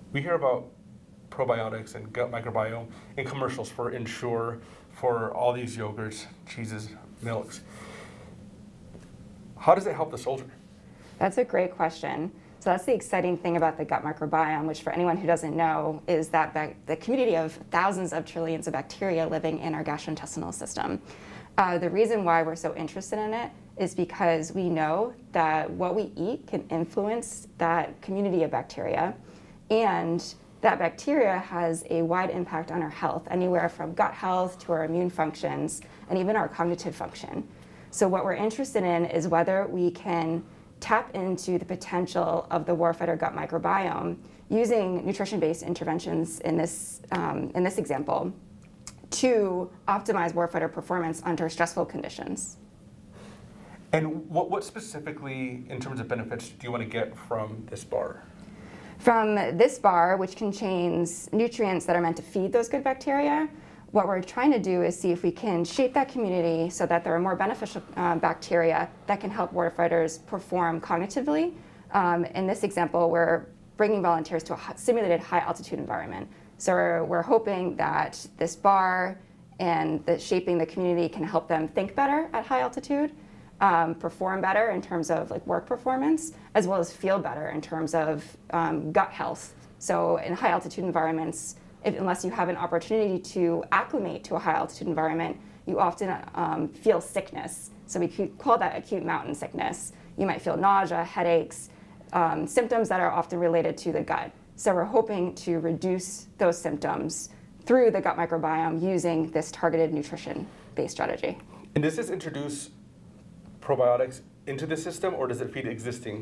We hear about probiotics and gut microbiome in commercials for Ensure, for all these yogurts, cheeses, milks. How does it help the soldier? That's a great question. So that's the exciting thing about the gut microbiome, which for anyone who doesn't know is that the community of thousands of trillions of bacteria living in our gastrointestinal system. The reason why we're so interested in it is because we know that what we eat can influence that community of bacteria, and that bacteria has a wide impact on our health, anywhere from gut health to our immune functions and even our cognitive function. So what we're interested in is whether we can tap into the potential of the warfighter gut microbiome using nutrition-based interventions in this example to optimize warfighter performance under stressful conditions. And what specifically, in terms of benefits, do you want to get from this bar? From this bar, which contains nutrients that are meant to feed those good bacteria, what we're trying to do is see if we can shape that community so that there are more beneficial bacteria that can help warfighters perform cognitively. In this example, we're bringing volunteers to a simulated high-altitude environment. So we're hoping that this bar and shaping the community can help them think better at high altitude, perform better in terms of like work performance, as well as feel better in terms of gut health. So in high altitude environments, unless you have an opportunity to acclimate to a high altitude environment, you often feel sickness. So we call that acute mountain sickness. You might feel nausea, headaches, symptoms that are often related to the gut. So we're hoping to reduce those symptoms through the gut microbiome using this targeted nutrition-based strategy. And does this introduce probiotics into the system, or does it feed the existing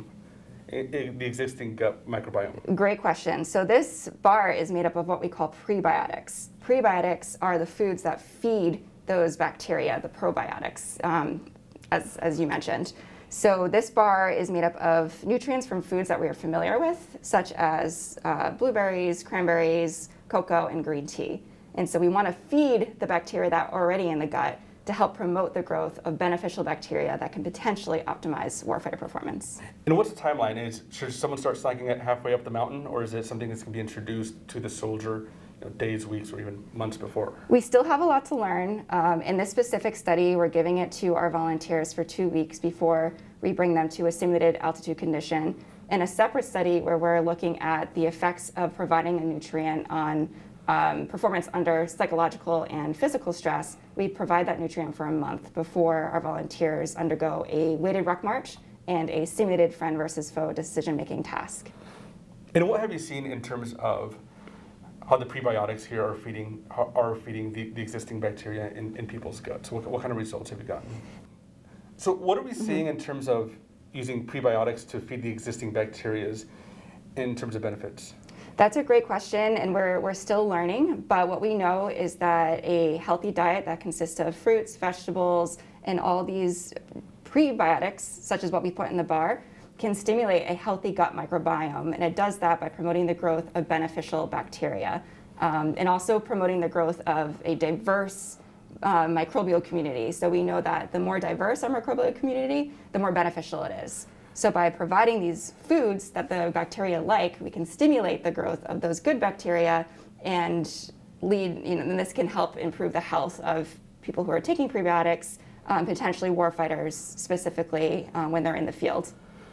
gut microbiome? Great question. So this bar is made up of what we call prebiotics. Prebiotics are the foods that feed those bacteria, the probiotics, as you mentioned. So this bar is made up of nutrients from foods that we are familiar with, such as blueberries, cranberries, cocoa, and green tea. And so we want to feed the bacteria that are already in the gut to help promote the growth of beneficial bacteria that can potentially optimize warfighter performance. And what's the timeline? Should someone start snacking it halfway up the mountain, or is it something that's going to be introduced to the soldier days, weeks, or even months before? We still have a lot to learn. In this specific study, we're giving it to our volunteers for 2 weeks before we bring them to a simulated altitude condition. In a separate study where we're looking at the effects of providing a nutrient on performance under psychological and physical stress, we provide that nutrient for a month before our volunteers undergo a weighted ruck march and a simulated friend versus foe decision-making task. And what have you seen in terms of how the prebiotics here are feeding the existing bacteria in people's guts? What kind of results have you gotten? So what are we seeing in terms of using prebiotics to feed the existing bacteria in terms of benefits? That's a great question, and we're still learning, but what we know is that a healthy diet that consists of fruits, vegetables, and all these prebiotics, such as what we put in the bar, can stimulate a healthy gut microbiome, and it does that by promoting the growth of beneficial bacteria, and also promoting the growth of a diverse microbial community. So we know that the more diverse our microbial community, the more beneficial it is. So by providing these foods that the bacteria like, we can stimulate the growth of those good bacteria and and this can help improve the health of people who are taking prebiotics, potentially warfighters specifically when they're in the field.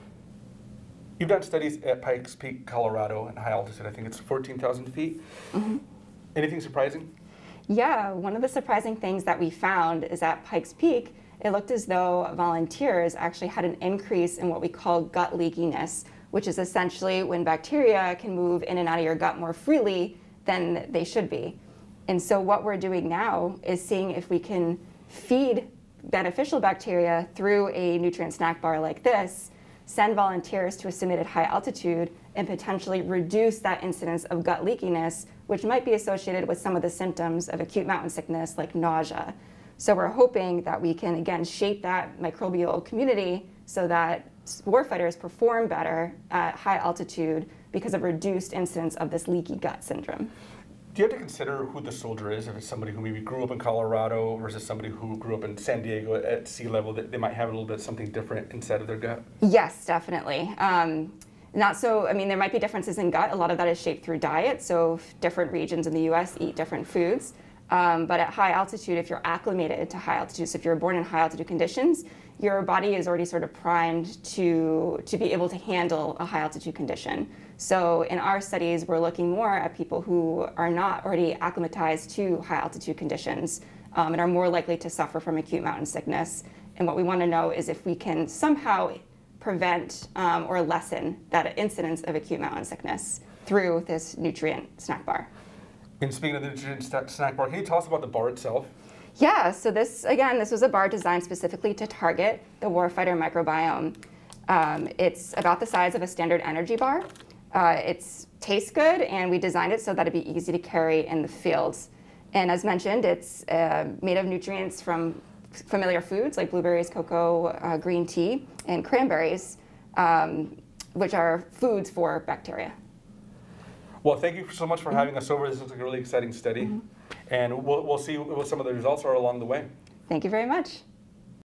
You've done studies at Pikes Peak, Colorado, at high altitude. I think it's 14,000 feet. Mm-hmm. Anything surprising? Yeah, one of the surprising things that we found is at Pikes Peak, it looked as though volunteers actually had an increase in what we call gut leakiness, which is essentially when bacteria can move in and out of your gut more freely than they should be. And so what we're doing now is seeing if we can feed beneficial bacteria through a nutrient snack bar like this, send volunteers to a simulated high altitude, and potentially reduce that incidence of gut leakiness, which might be associated with some of the symptoms of acute mountain sickness like nausea. So we're hoping that we can, again, shape that microbial community so that warfighters perform better at high altitude because of reduced incidence of this leaky gut syndrome. Do you have to consider who the soldier is? If it's somebody who maybe grew up in Colorado versus somebody who grew up in San Diego at sea level, that they might have a little bit something different inside of their gut? Yes, definitely. Not so, I mean, there might be differences in gut. A lot of that is shaped through diet. So different regions in the US eat different foods. But at high altitude, if you're acclimated to high altitude, so if you're born in high altitude conditions, your body is already sort of primed to be able to handle a high altitude condition. So in our studies, we're looking more at people who are not already acclimatized to high altitude conditions and are more likely to suffer from acute mountain sickness. And what we want to know is if we can somehow prevent or lessen that incidence of acute mountain sickness through this nutrient snack bar. And speaking of the nutrient snack bar, can you tell us about the bar itself? Yeah, so this was a bar designed specifically to target the warfighter microbiome. It's about the size of a standard energy bar. It tastes good, and we designed it so that it'd be easy to carry in the fields. And as mentioned, it's made of nutrients from familiar foods like blueberries, cocoa, green tea, and cranberries, which are foods for bacteria. Well, thank you so much for having us over. This looks like a really exciting study. And we'll see what some of the results are along the way. Thank you very much.